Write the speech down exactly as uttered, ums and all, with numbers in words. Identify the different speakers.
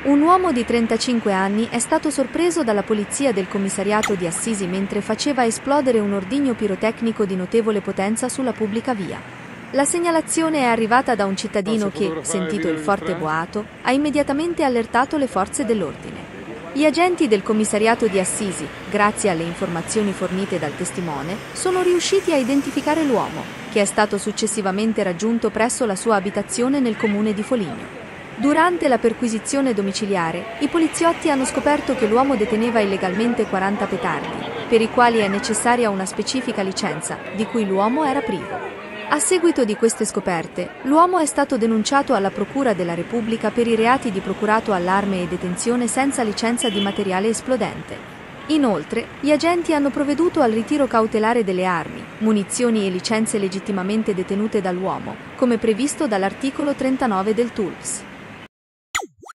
Speaker 1: Un uomo di trentacinque anni è stato sorpreso dalla polizia del commissariato di Assisi mentre faceva esplodere un ordigno pirotecnico di notevole potenza sulla pubblica via. La segnalazione è arrivata da un cittadino che, sentito il forte boato, ha immediatamente allertato le forze dell'ordine. Gli agenti del commissariato di Assisi, grazie alle informazioni fornite dal testimone, sono riusciti a identificare l'uomo, che è stato successivamente raggiunto presso la sua abitazione nel comune di Foligno. Durante la perquisizione domiciliare, i poliziotti hanno scoperto che l'uomo deteneva illegalmente quaranta petardi, per i quali è necessaria una specifica licenza, di cui l'uomo era privo. A seguito di queste scoperte, l'uomo è stato denunciato alla Procura della Repubblica per i reati di procurato all'arme e detenzione senza licenza di materiale esplodente. Inoltre, gli agenti hanno provveduto al ritiro cautelare delle armi, munizioni e licenze legittimamente detenute dall'uomo, come previsto dall'articolo trentanove del T U L P S.